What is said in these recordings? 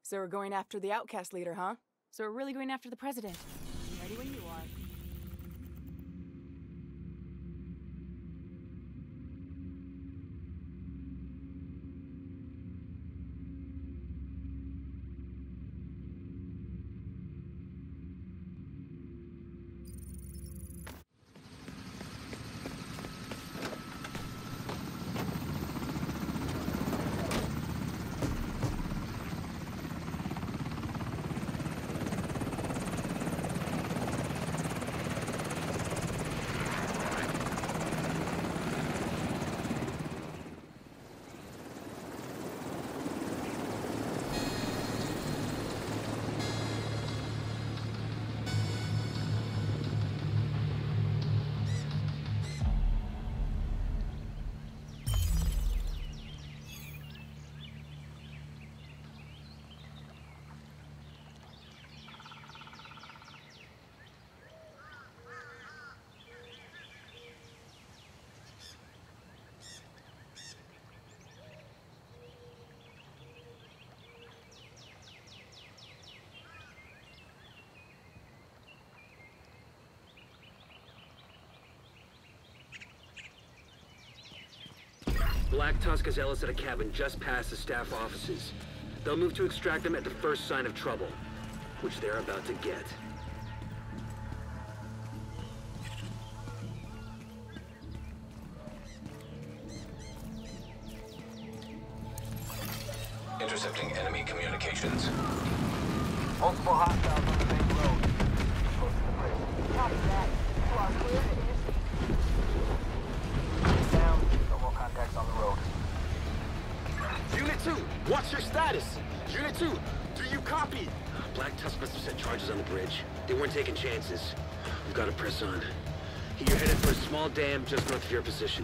So we're going after the outcast leader, huh? So we're really going after the president. Ready when you are. Black Tusk has Ellis at a cabin just past the staff offices. They'll move to extract them at the first sign of trouble, which they're about to get. Intercepting enemy communications. Multiple hostiles on the main road. Close to the bridge. Copy that. You are clear to intercept. Down. No more contacts on the road. Unit 2, what's your status? Unit 2, do you copy? Black Tusk must have set charges on the bridge. They weren't taking chances. We've got to press on. You're headed for a small dam just north of your position.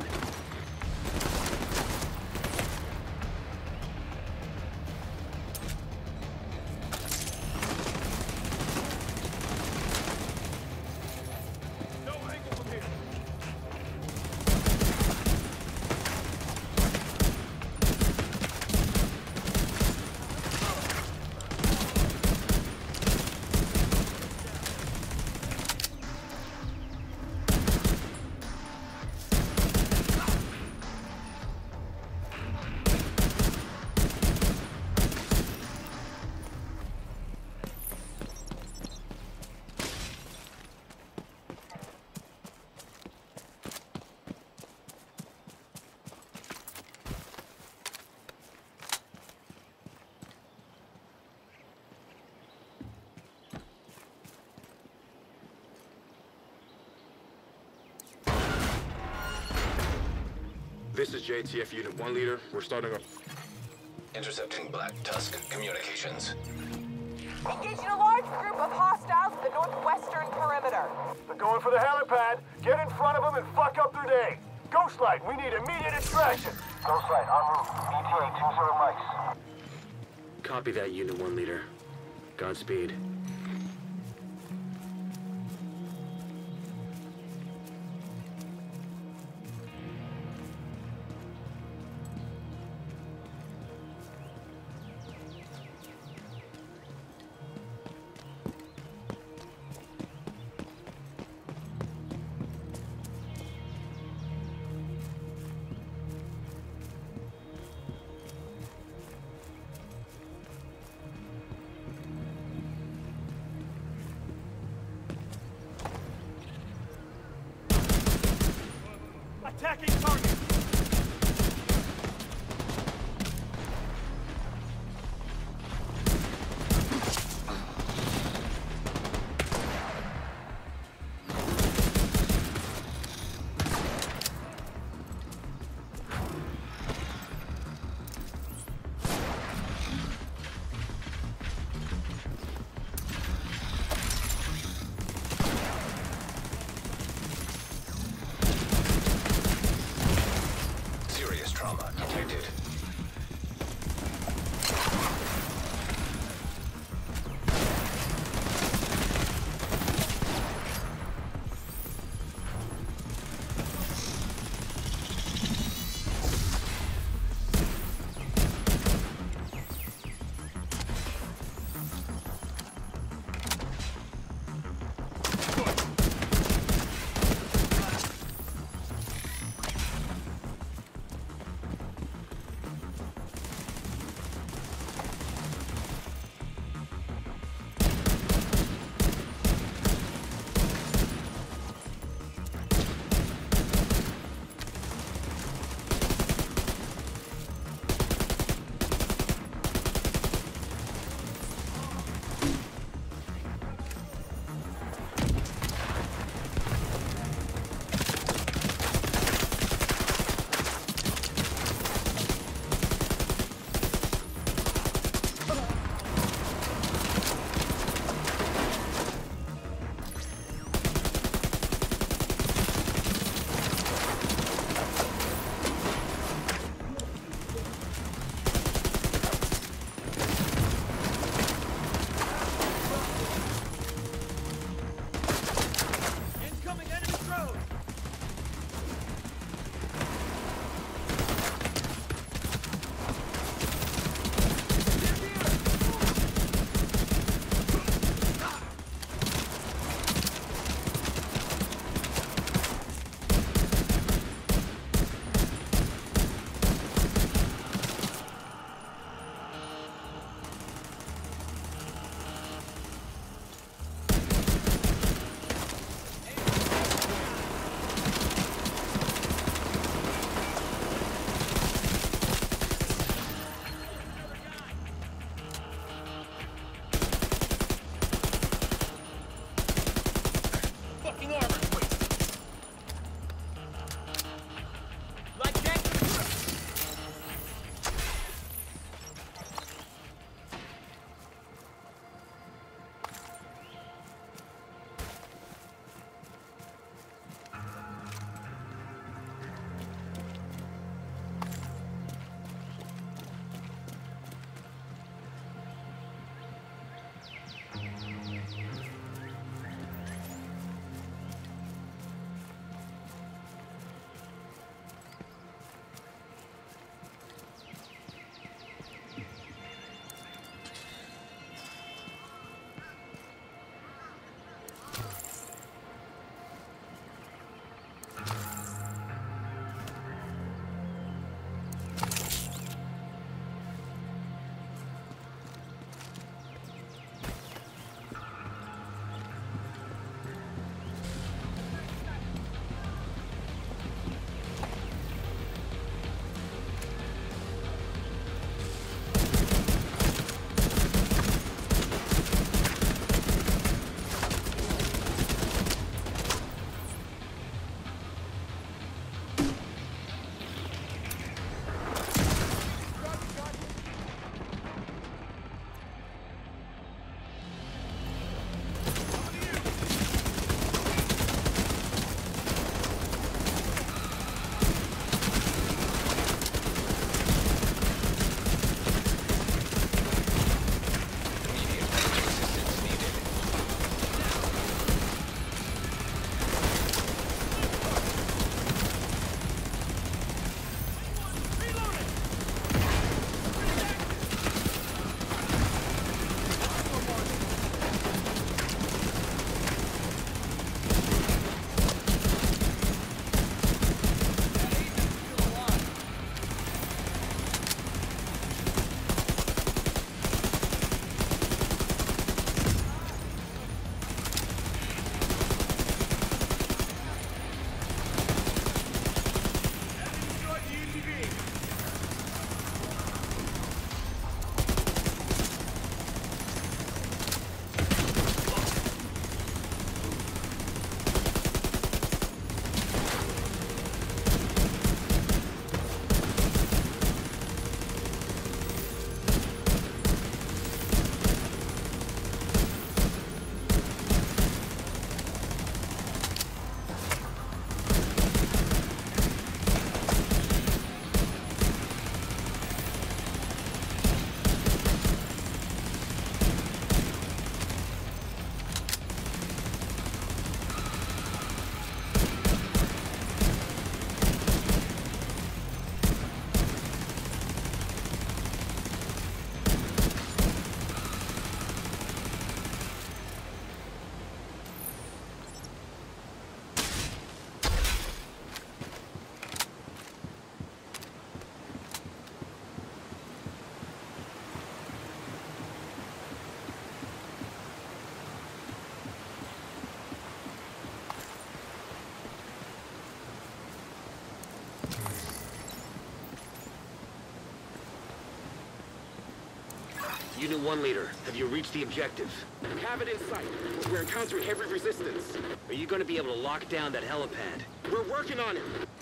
This is JTF Unit 1 leader. We're starting up. Intercepting Black Tusk communications. Engaging a large group of hostiles at the northwestern perimeter. They're going for the helipad. Get in front of them and fuck up their day. Ghostlight, we need immediate extraction. Ghostlight, en route. ETA 20 mics. Copy that, Unit 1 leader. Godspeed. Attacking target! Trauma detected. Unit 1 leader, have you reached the objective? We have it in sight. We're encountering heavy resistance. Are you going to be able to lock down that helipad? We're working on it.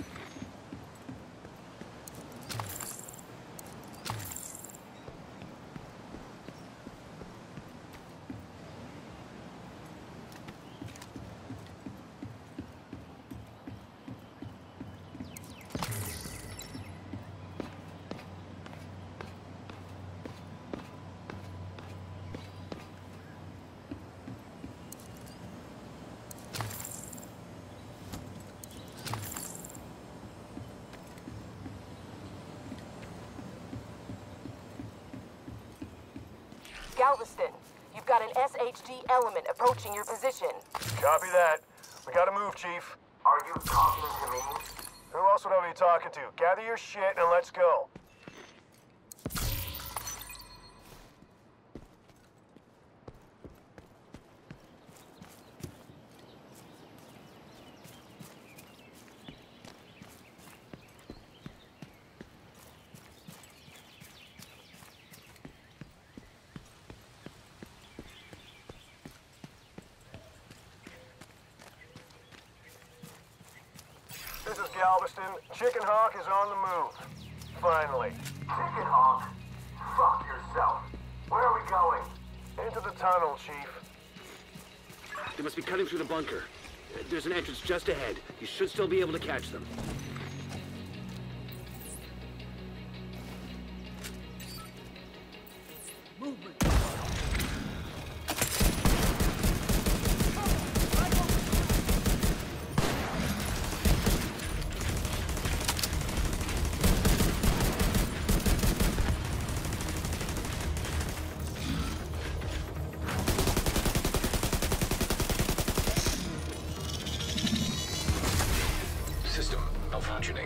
Galveston, you've got an SHD element approaching your position. Copy that. We gotta move, Chief. Are you talking to me? Who else would I be talking to? Gather your shit and let's go. This is Galveston. Chicken Hawk is on the move. Finally. Chicken Hawk? Fuck yourself. Where are we going? Into the tunnel, Chief. They must be cutting through the bunker. There's an entrance just ahead. You should still be able to catch them. System malfunctioning.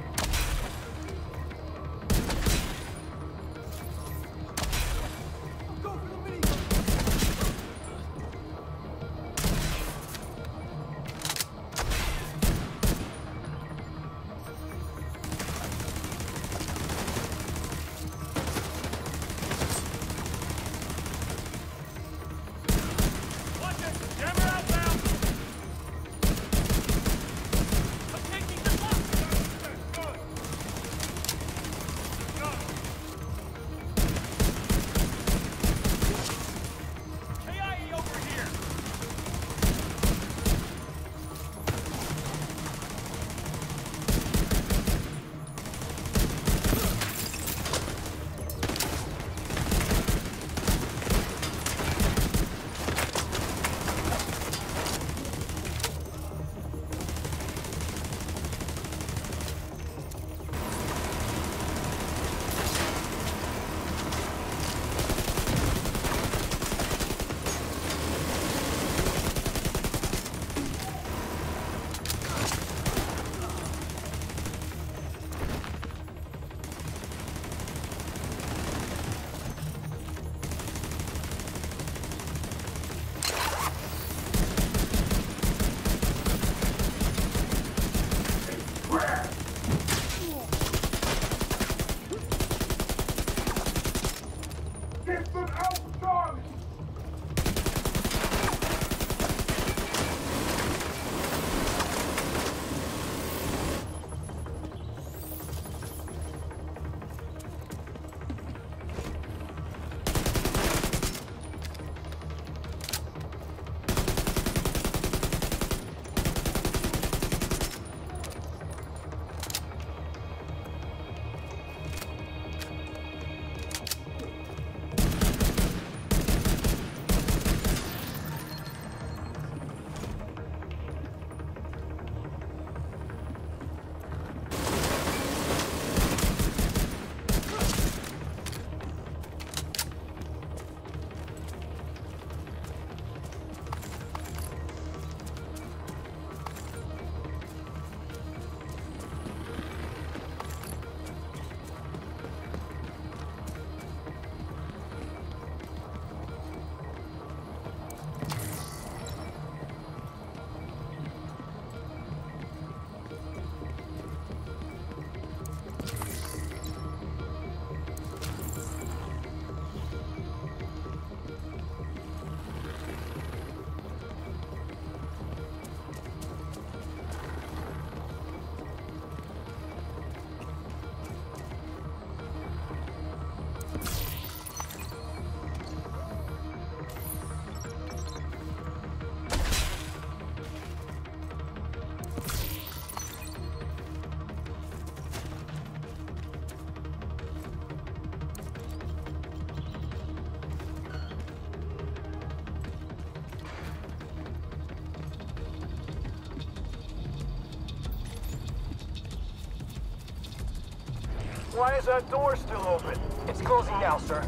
Why is that door still open? It's closing now, sir.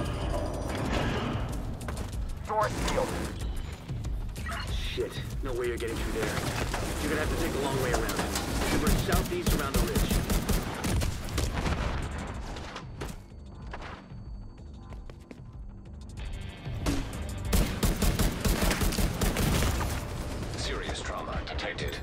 Door sealed. Shit. No way you're getting through there. You're gonna have to take the long way around. You should merge southeast around the ridge. Serious trauma detected.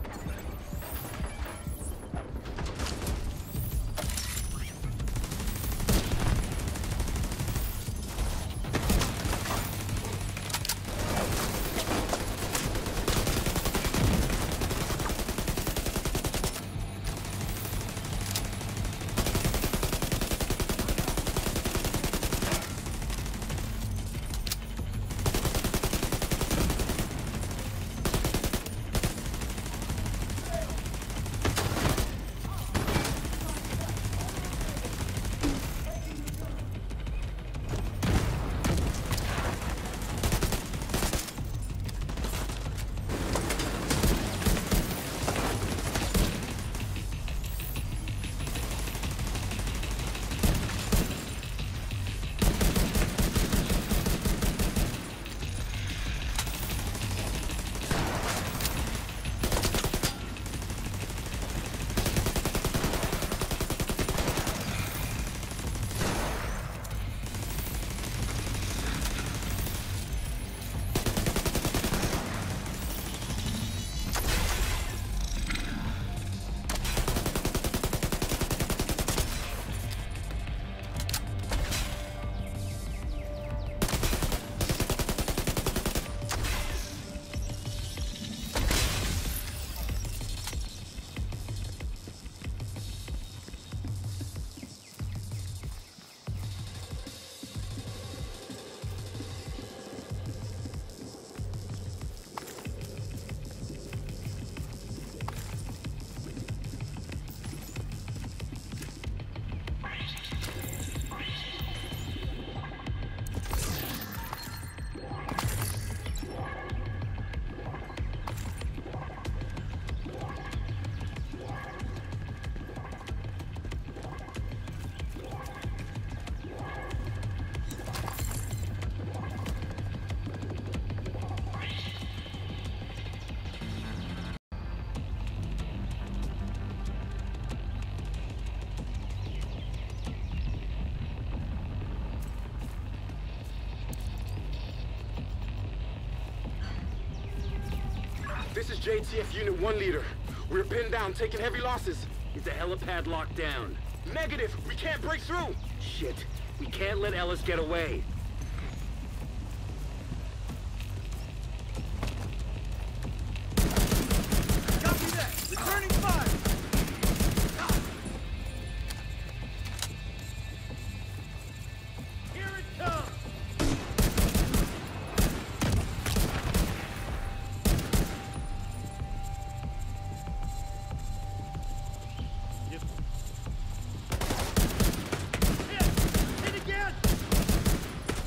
This is JTF Unit 1 leader. We're pinned down, taking heavy losses. Is the helipad locked down? Negative! We can't break through! Shit. We can't let Ellis get away. Copy that! Returning fire! Here it comes! Hit again!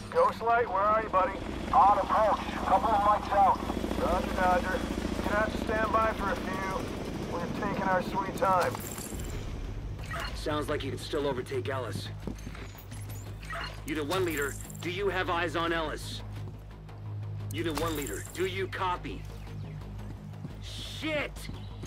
Ghostlight, where are you, buddy? On approach. Couple of lights out. Roger, Dodger. You're gonna have to stand by for a few. We're taking our sweet time. Sounds like you can still overtake Ellis. Unit 1 leader, do you have eyes on Ellis? Unit 1 leader, do you copy? Shit!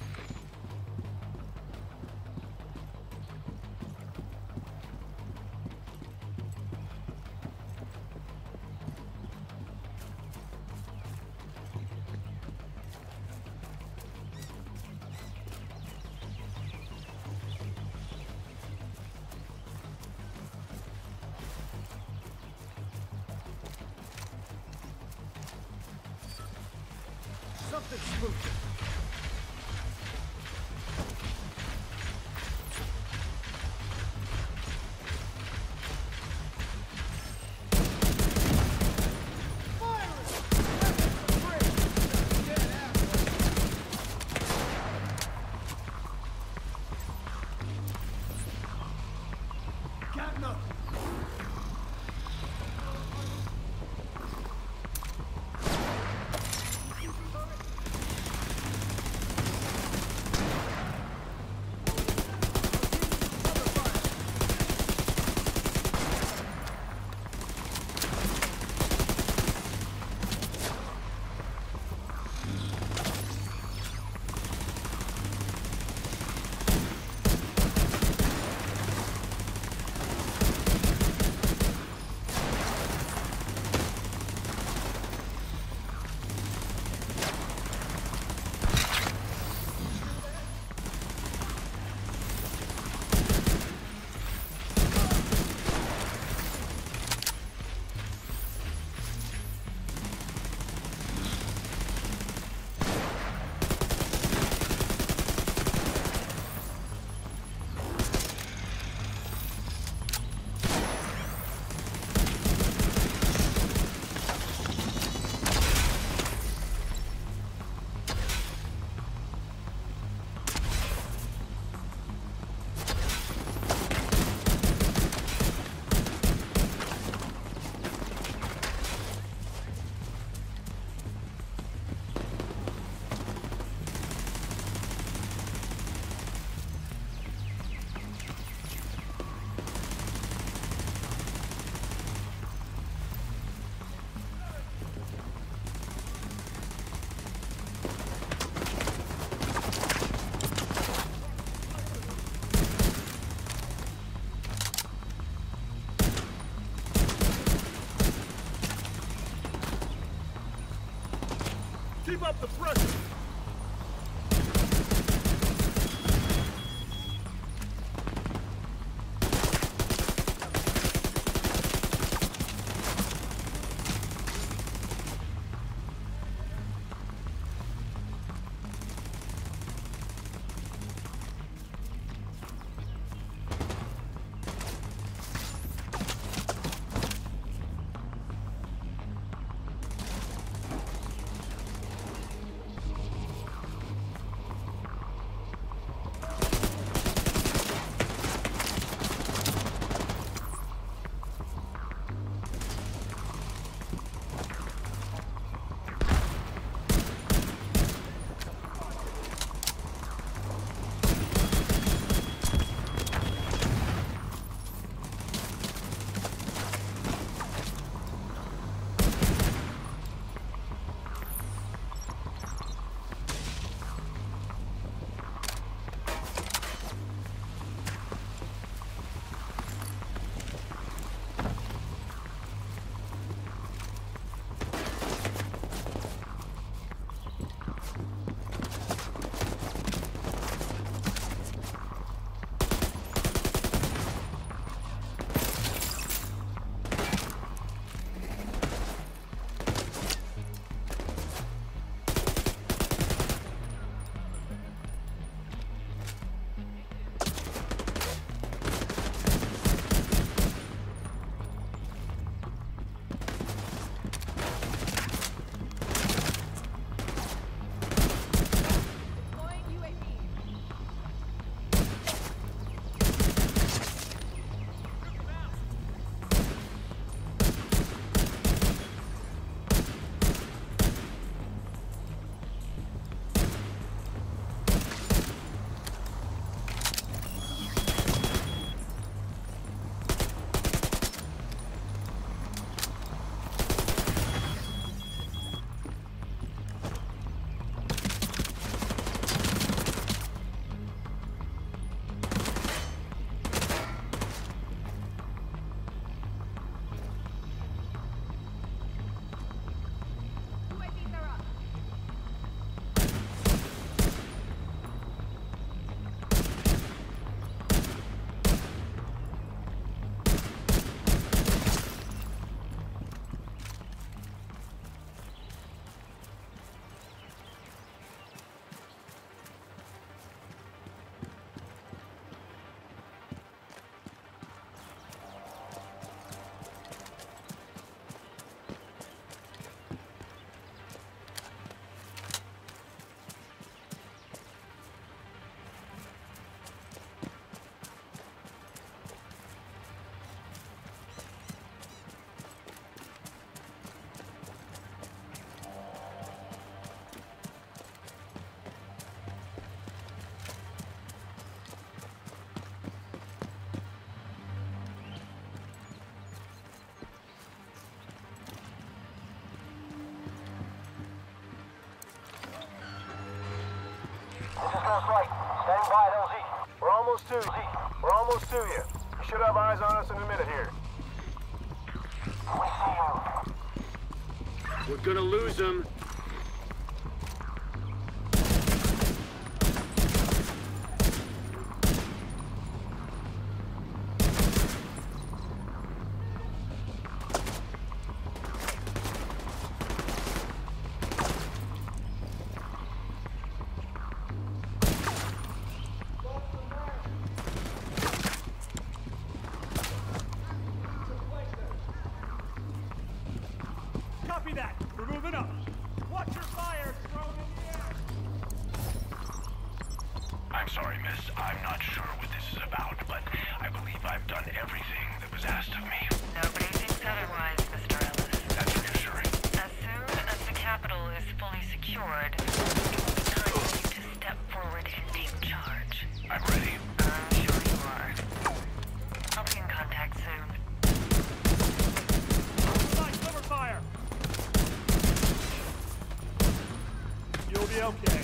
Something's spooky. Keep up the pressure! us right. Stand by, LZ. We're almost to you. We're almost to you. You should have eyes on us in a minute here. We see you. We're gonna lose them. Copy that. We're moving up. Watch your fire. Throw it in the air. I'm sorry, miss. I'm not sure what this is about, but I believe I've done everything that was asked of me. Nobody thinks otherwise, Mr. Ellis. That's reassuring. As soon as the capital is fully secured, it will be time for you to step forward and take charge. I'm ready. I'm sure you are. I'll be in contact soon. Nice cover fire. You'll be okay.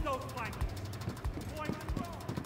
those flankers. Point control.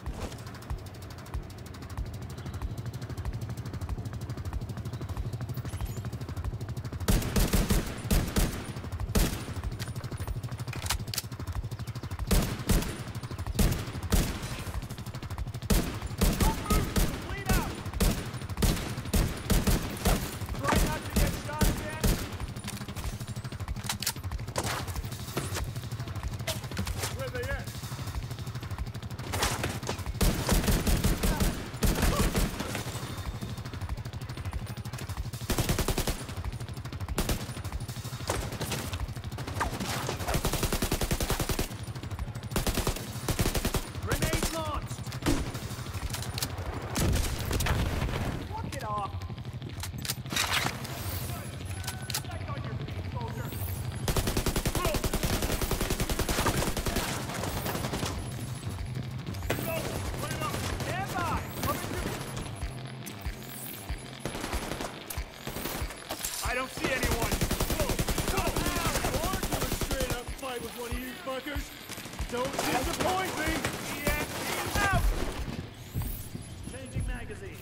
I don't see anyone. Go! Straight up fight with one of you fuckers. Don't disappoint me. EMP out. Changing magazine.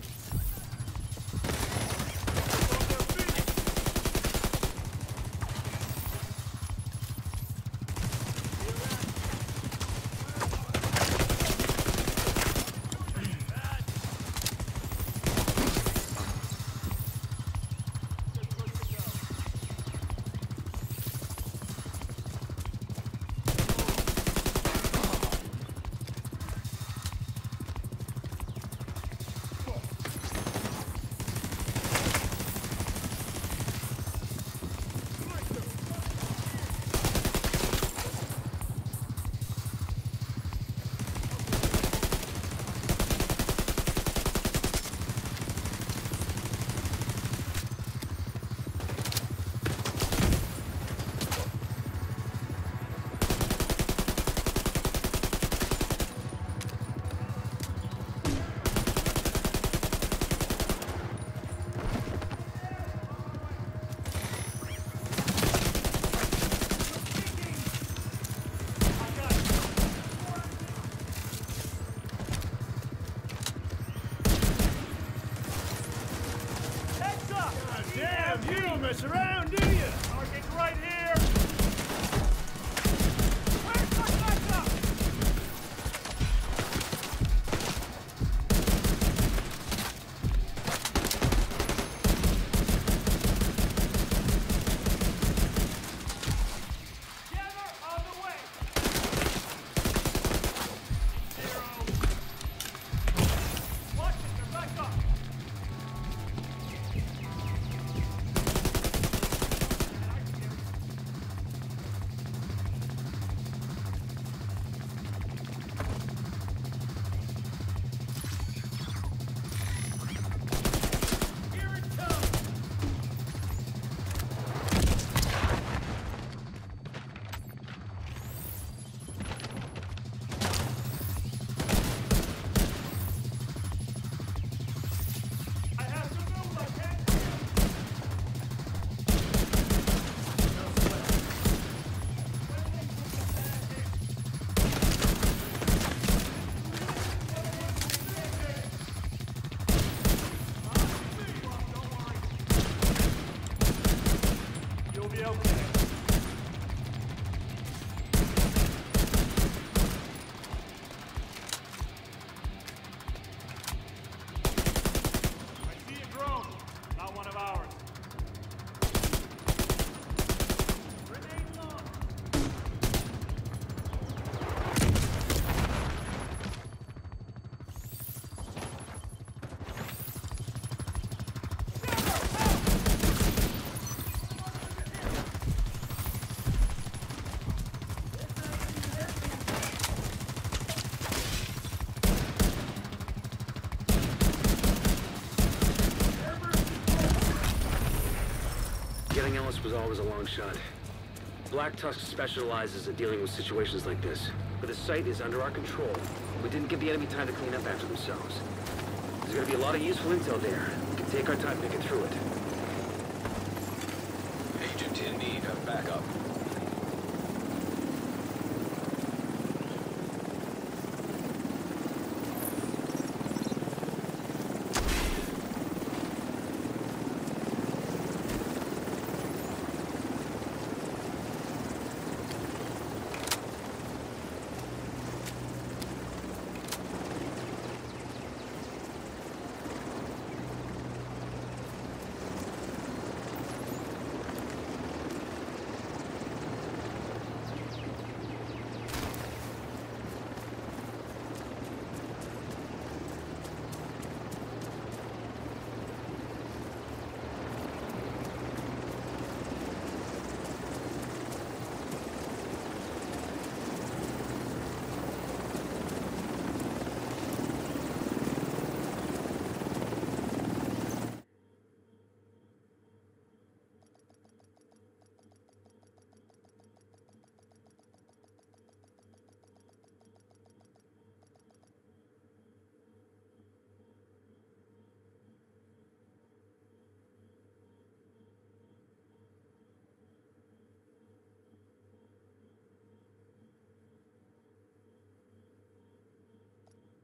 You don't mess around, do you? Target's right here! Where's my backup? Jammer on the way! Zero. Watch it, they're back up! You'll be okay. I see a drone. Not one of ours. Grenade launch. Getting Ellis was always a long shot. Black Tusk specializes in dealing with situations like this. But the site is under our control. We didn't give the enemy time to clean up after themselves. There's gonna be a lot of useful intel there. We can take our time to get through it. Agent in need of backup.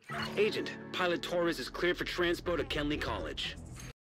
Agent, Pilot Torres is cleared for transpo to Kenley College.